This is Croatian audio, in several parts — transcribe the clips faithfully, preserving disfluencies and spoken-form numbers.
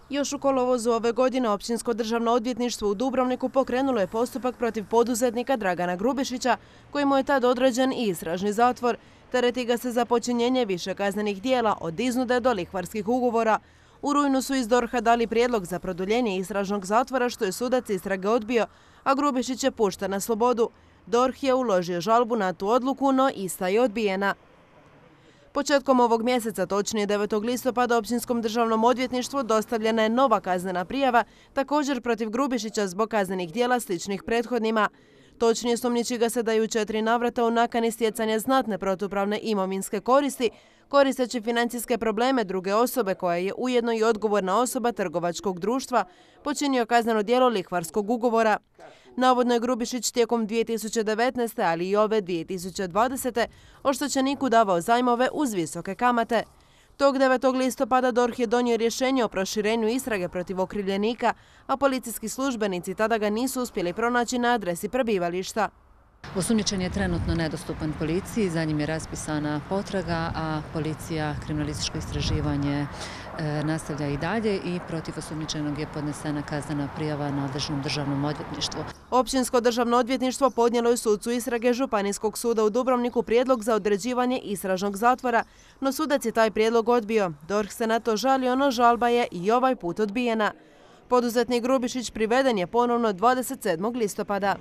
Još u kolovozu ove godine Općinsko državno odvjetništvo u Dubrovniku pokrenulo je postupak protiv poduzetnika Dragana Grubišića, kojemu je tad određen i istražni zatvor. Tereti ga se za počinjenje više kaznenih dijela od iznude do lihvarskih ugovora. U rujnu su iz DORH-a dali prijedlog za produljenje istražnog zatvora, što je sudac istrage odbio, a Grubišić je pušten na slobodu. DORH je uložio žalbu na tu odluku, no ista je odbijena. Početkom ovog mjeseca, točnije devetog listopada, Općinskom državnom odvjetništvu dostavljena je nova kaznena prijava, također protiv Grubišića zbog kaznenih dijela sličnih prethodnima. Točnije, sumnjiči ga se da je u četiri navrata u nakani stjecanja znatne protupravne imovinske koristi, koristeći financijske probleme druge osobe koja je ujedno i odgovorna osoba trgovačkog društva, počinio kazneno djelo lihvarskog ugovora. Navodno je Grubišić tijekom dvije tisuće devetnaeste. ali i ove dvije tisuće dvadesete. oštećeniku davao zajmove uz visoke kamate. Tog devetog listopada DORH je donio rješenje o proširenju istrage protiv okrivljenika, a policijski službenici tada ga nisu uspjeli pronaći na adresi prebivališta. Osumnjičen je trenutno nedostupan policiji, za njim je raspisana potraga, a policija kriminalističko istraživanje e, nastavlja i dalje i protiv osumnjičenog je podnesena kaznena prijava nadležnom državnom odvjetništvu. Općinsko državno odvjetništvo podnijelo je sucu istrage Županijskog suda u Dubrovniku prijedlog za određivanje istražnog zatvora, no sudac je taj prijedlog odbio. DORH se na to žalio, no žalba je i ovaj put odbijena. Poduzetnik Grubišić priveden je ponovno dvadeset sedmog listopada.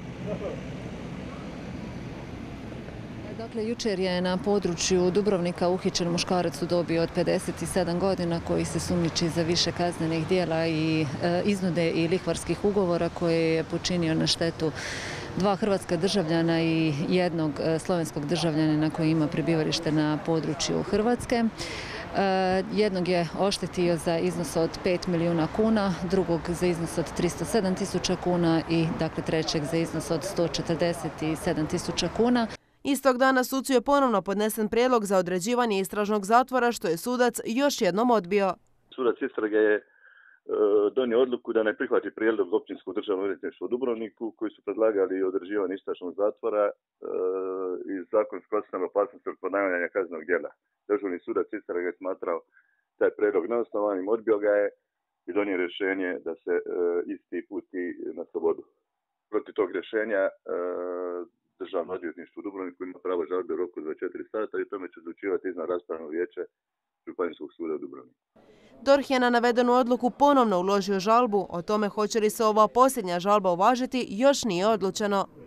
Dakle, jučer je na području Dubrovnika uhićen muškarac u dobi od pedeset sedam godina koji se sumnjiči za više kaznenih dijela i e, iznude i lihvarskih ugovora koje je počinio na štetu dva hrvatska državljana i jednog e, slovenskog državljanina koji ima prebivalište na području Hrvatske. E, jednog je oštetio za iznos od pet milijuna kuna, drugog za iznos od tristo sedam tisuća kuna i dakle trećeg za iznos od sto četrdeset sedam tisuća kuna. Istog dana sucu je ponovno podnesen prijedlog za određivanje istražnog zatvora, što je sudac još jednom odbio. Sudac istrage je e, donio odluku da ne prihvati prijedlog Općinskog državnog odvjetništva u Dubrovniku koji su predlagali određivanje istražnog zatvora e, iz zakonske ocjene opasnosti od ponavljanja kaznenog djela. Dežurni sudac istrage je smatrao taj prijedlog neosnovanim, odbio ga je i donio rješenje da se e, isti pusti na slobodu. Protiv tog rješenja e, Državno odvjetništvo u Dubrovniku ima pravo žalbe u roku dvadeset četiri sata i tome će odlučivati iznad raspravno vijeće Županijskog suda u Dubrovniku. DORH je na navedenu odluku ponovno uložio žalbu. O tome hoće li se ova posljednja žalba uvažiti još nije odlučeno.